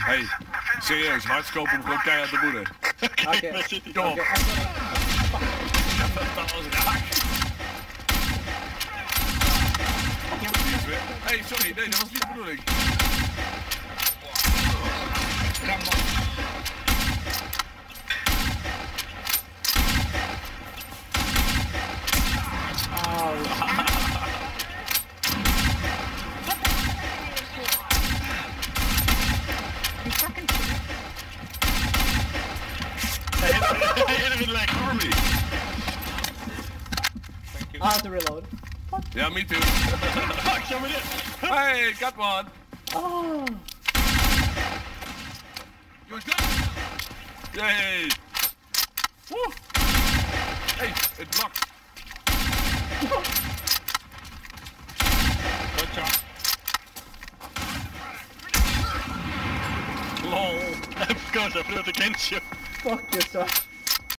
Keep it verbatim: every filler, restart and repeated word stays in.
Hey, serieus, hardskopen hem gewoon keihard de moeder. Oké, Oké, daar zit hij. Kom op. Oké, Dat was een haak. Hey, sorry, nee, dat was niet de bedoeling. Hit him leg. Cover me. Thank you. I have to reload. Yeah, me too. Fuck, show me this. Hey, got one. Oh. You're good. Yay. Woo. Hey, it blocked. Good job. Lol. Of course, I flew it against you. Fuck yourself.